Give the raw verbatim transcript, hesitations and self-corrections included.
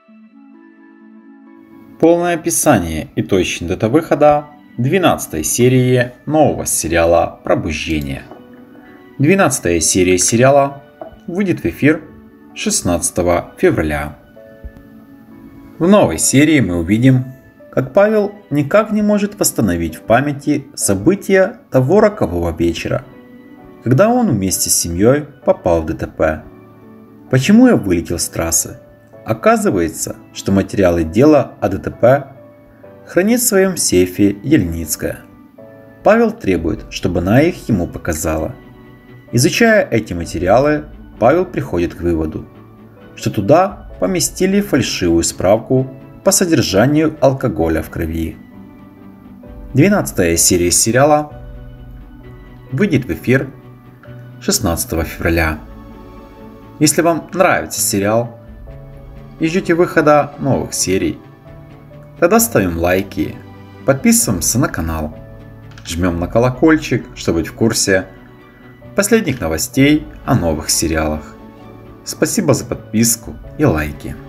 Полное описание и точная дата выхода двенадцатой серии нового сериала «Пробуждение». двенадцатая серия сериала выйдет в эфир шестнадцатого февраля. В новой серии мы увидим, как Павел никак не может восстановить в памяти события того рокового вечера, когда он вместе с семьей попал в ДТП. Почему я вылетел с трассы? Оказывается, что материалы дела о ДТП хранит в своем сейфе Ельницкая. Павел требует, чтобы она их ему показала. Изучая эти материалы, Павел приходит к выводу, что туда поместили фальшивую справку по содержанию алкоголя в крови. двенадцатая серия сериала выйдет в эфир шестнадцатого февраля. Если вам нравится сериал и ждете выхода новых серий, тогда ставим лайки, подписываемся на канал, жмем на колокольчик, чтобы быть в курсе последних новостей о новых сериалах. Спасибо за подписку и лайки.